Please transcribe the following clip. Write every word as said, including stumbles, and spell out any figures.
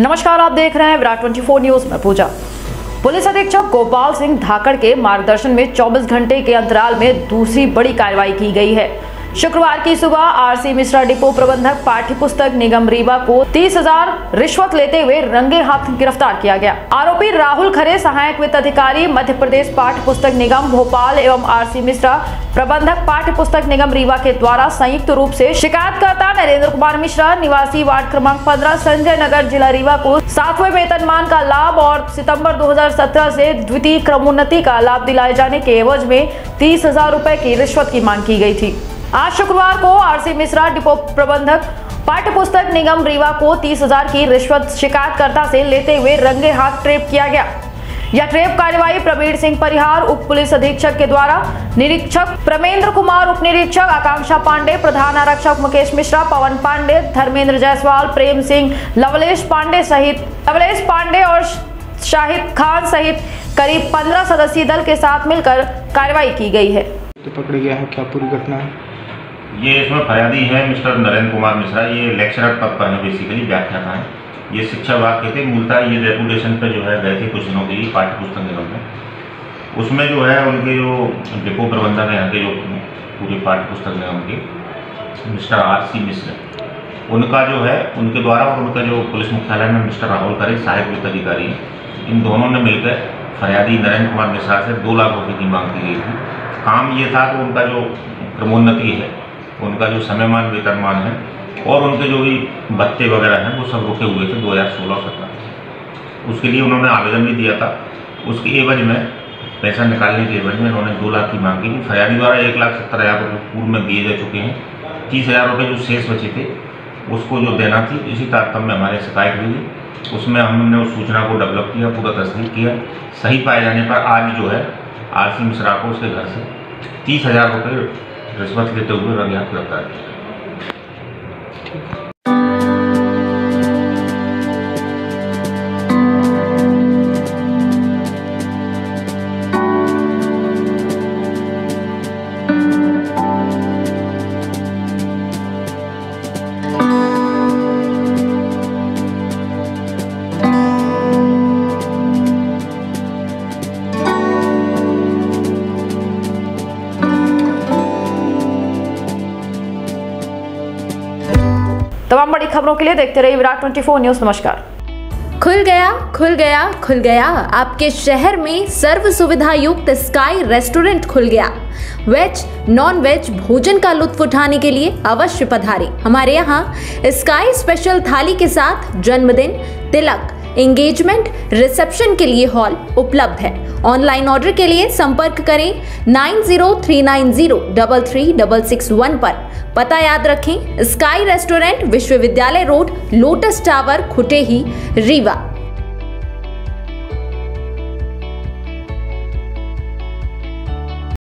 नमस्कार, आप देख रहे हैं विराट चौबीस न्यूज में पूजा। पुलिस अधीक्षक गोपाल सिंह धाकड़ के मार्गदर्शन में चौबीस घंटे के अंतराल में दूसरी बड़ी कार्रवाई की गई है। शुक्रवार की सुबह आरसी मिश्रा डिपो प्रबंधक पाठ्य पुस्तक निगम रीवा को तीस हजार रिश्वत लेते हुए रंगे हाथ गिरफ्तार किया गया। आरोपी राहुल खरे, सहायक वित्त अधिकारी, मध्य प्रदेश पाठ्य पुस्तक निगम भोपाल एवं आरसी मिश्रा प्रबंधक पाठ्य पुस्तक निगम रीवा के द्वारा संयुक्त रूप से शिकायतकर्ता नरेंद्र कुमार मिश्रा, निवासी वार्ड क्रमांक पंद्रह, संजय नगर, जिला रीवा को सातवें वेतनमान का लाभ और सितंबर दो हजार सत्रह से द्वितीय क्रमोन्नति का लाभ दिलाए जाने के एवज में तीस हजार रूपए की रिश्वत की मांग की गई थी। आज शुक्रवार को आरसी मिश्रा डिपो प्रबंधक पाठ्य पुस्तक निगम रीवा को तीस हजार की रिश्वत शिकायतकर्ता से लेते हुए रंगे हाथ ट्रेप किया गया। यह ट्रेप कार्यवाही प्रवीण सिंह परिहार, उप पुलिस अधीक्षक के द्वारा निरीक्षक प्रमेंद्र कुमार, उप निरीक्षक आकांक्षा पांडे, प्रधान आरक्षक मुकेश मिश्रा, पवन पांडे, धर्मेंद्र जायसवाल, प्रेम सिंह, लवलेश पांडे सहित लवलेश पांडे और शाहिद खान सहित करीब पंद्रह सदस्यीय दल के साथ मिलकर कार्रवाई की गई है। तो पकड़ गया है, क्या पूरी घटना है? ये इसमें फरियादी है मिस्टर नरेंद्र कुमार मिश्रा। ये लेक्चरर पद पर है, बेसिकली व्याख्याता है। ये शिक्षा विभाग के थे। मूलतः ये डेपुटेशन पे जो है गए थे कुछ दिनों के लिए पाठ्य पुस्तक निगम में। उसमें जो है उनके जो डिपो प्रबंधक हैं यहाँ के, जो पूरे पाठ्य पुस्तक निगम के मिस्टर आर सी मिश्रा, उनका जो है उनके द्वारा और उनका जो पुलिस मुख्यालय में मिस्टर राहुल खरे, सहायक वित्त अधिकारी, इन दोनों ने मिलकर फरियादी नरेंद्र कुमार मिश्रा से दो लाख रुपये की मांग की गई थी। काम ये था कि उनका जो क्रमोन्नति है, उनका जो समयमान वेतनमान है और उनके जो भी भत्ते वगैरह हैं वो सब रुके हुए थे दो हज़ार सोलह सत्रह। उसके लिए उन्होंने आवेदन भी दिया था। उसके एवज में पैसा निकालने के एवज में उन्होंने दो लाख की मांग की थी। फरियादी द्वारा एक लाख सत्तर हज़ार रुपये पूर्व में दिए जा चुके हैं। तीस हज़ार रुपये जो शेष बचे थे उसको जो देना थी, इसी तारतम्य में हमारे शिकायत हुई। उसमें हमने उस सूचना को डेवलप किया, पूरा तस्दीक किया। सही पाए जाने पर आज जो है आर सी मिश्रा को उसके घर से तीस हज़ार रुपये रिश्वत लेते हुए रंगे हाथ गिरफ्तार किया। तमाम बड़ी खबरों के लिए देखते रहिए विराट चौबीस न्यूज। नमस्कार। खुल गया खुल गया खुल गया आपके शहर में सर्व सुविधा युक्त स्काई रेस्टोरेंट खुल गया। वेज नॉन वेज भोजन का लुत्फ उठाने के लिए अवश्य पधारें। हमारे यहाँ स्काई स्पेशल थाली के साथ जन्मदिन, तिलक, एंगेजमेंट, रिसेप्शन के लिए हॉल उपलब्ध है। ऑनलाइन ऑर्डर के लिए संपर्क करें nine zero three nine zero double three double six one पर। पता याद रखें, स्काई रेस्टोरेंट, विश्वविद्यालय road, lotus tower, Khutehi, Rewa.